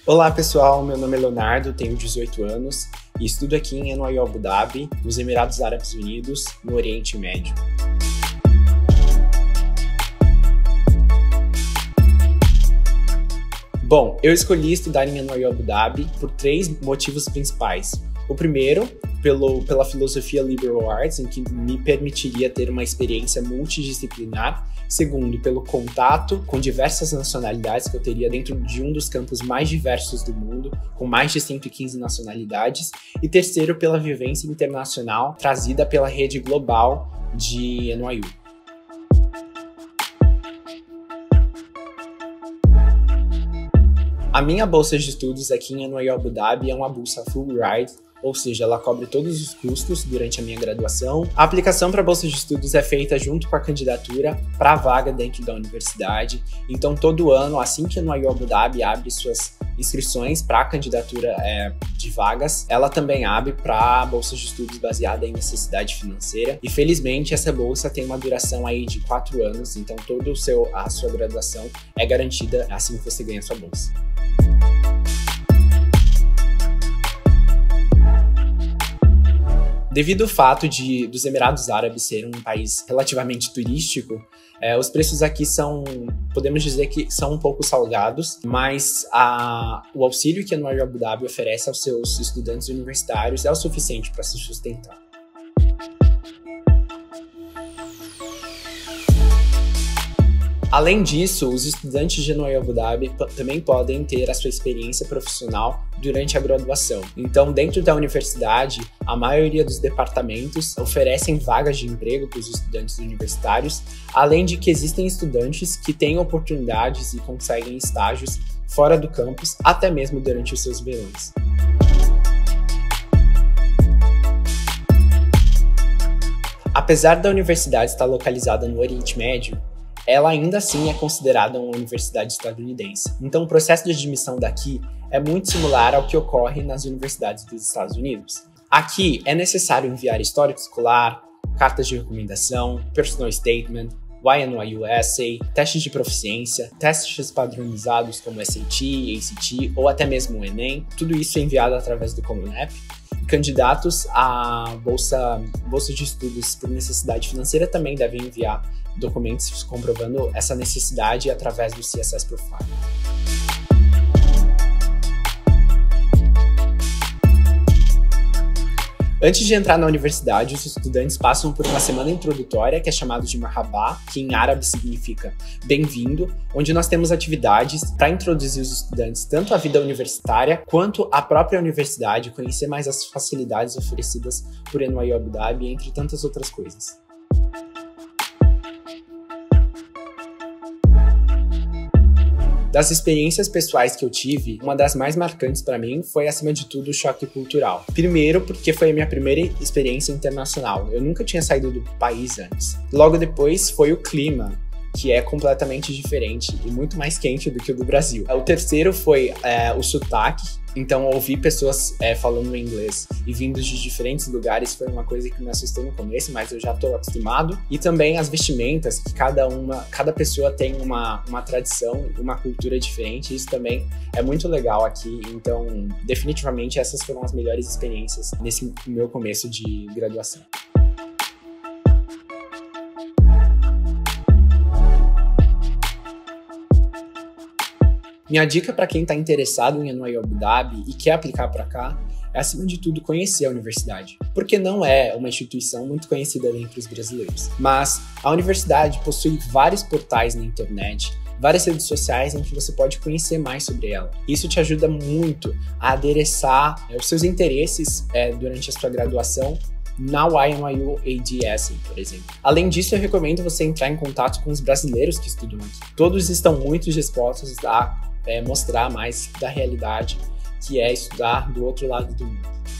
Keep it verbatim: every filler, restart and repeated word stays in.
Olá pessoal, meu nome é Leonardo, tenho dezoito anos e estudo aqui em N Y U Abu Dhabi, nos Emirados Árabes Unidos, no Oriente Médio. Bom, eu escolhi estudar em N Y U Abu Dhabi por três motivos principais. O primeiro, pelo, pela filosofia Liberal Arts, em que me permitiria ter uma experiência multidisciplinar. Segundo, pelo contato com diversas nacionalidades que eu teria dentro de um dos campos mais diversos do mundo, com mais de cento e quinze nacionalidades. E terceiro, pela vivência internacional trazida pela rede global de N Y U. A minha bolsa de estudos aqui em N Y U Abu Dhabi é uma bolsa full ride, ou seja, ela cobre todos os custos durante a minha graduação. A aplicação para a bolsa de estudos é feita junto com a candidatura para a vaga dentro da universidade. Então, todo ano, assim que a N Y U Abu Dhabi abre suas inscrições para a candidatura é, de vagas, ela também abre para a bolsa de estudos baseada em necessidade financeira. E felizmente essa bolsa tem uma duração aí de quatro anos, então toda o seu, a sua graduação é garantida assim que você ganha a sua bolsa. Devido ao fato de dos Emirados Árabes ser um país relativamente turístico, é, os preços aqui são, podemos dizer que são um pouco salgados, mas a, o auxílio que a N Y U Abu Dhabi oferece aos seus estudantes universitários é o suficiente para se sustentar. Além disso, os estudantes de N Y U Abu Dhabi também podem ter a sua experiência profissional durante a graduação. Então, dentro da universidade, a maioria dos departamentos oferecem vagas de emprego para os estudantes universitários, além de que existem estudantes que têm oportunidades e conseguem estágios fora do campus, até mesmo durante os seus verões. Apesar da universidade estar localizada no Oriente Médio, ela ainda assim é considerada uma universidade estadunidense. Então o processo de admissão daqui é muito similar ao que ocorre nas universidades dos Estados Unidos. Aqui é necessário enviar histórico escolar, cartas de recomendação, personal statement, Y N Y U Essay, testes de proficiência, testes padronizados como S A T, A C T ou até mesmo o Enem. Tudo isso é enviado através do Common App. Candidatos à bolsa, bolsa de estudos por necessidade financeira também devem enviar documentos comprovando essa necessidade através do C S S Profile. Antes de entrar na universidade, os estudantes passam por uma semana introdutória, que é chamada de Marhaba, que em árabe significa bem-vindo, onde nós temos atividades para introduzir os estudantes tanto à vida universitária quanto à própria universidade, conhecer mais as facilidades oferecidas por N Y U Abu Dhabi, entre tantas outras coisas. Das experiências pessoais que eu tive, uma das mais marcantes para mim foi, acima de tudo, o choque cultural. Primeiro, porque foi a minha primeira experiência internacional. Eu nunca tinha saído do país antes. Logo depois, foi o clima, que é completamente diferente e muito mais quente do que o do Brasil. O terceiro foi é, o sotaque. Então, ouvir pessoas é, falando inglês e vindo de diferentes lugares foi uma coisa que me assustou no começo, mas eu já estou acostumado. E também as vestimentas, que cada uma, cada pessoa tem uma, uma tradição, uma cultura diferente. Isso também é muito legal aqui. Então, definitivamente, essas foram as melhores experiências nesse meu começo de graduação. Minha dica para quem está interessado em N Y U Abu Dhabi e quer aplicar para cá é, acima de tudo, conhecer a universidade, porque não é uma instituição muito conhecida entre os brasileiros. Mas a universidade possui vários portais na internet, várias redes sociais em que você pode conhecer mais sobre ela. Isso te ajuda muito a adereçar é, os seus interesses é, durante a sua graduação na Y N Y U A D S, por exemplo. Além disso, eu recomendo você entrar em contato com os brasileiros que estudam aqui. Todos estão muito dispostos a é, mostrar mais da realidade que é estudar do outro lado do mundo.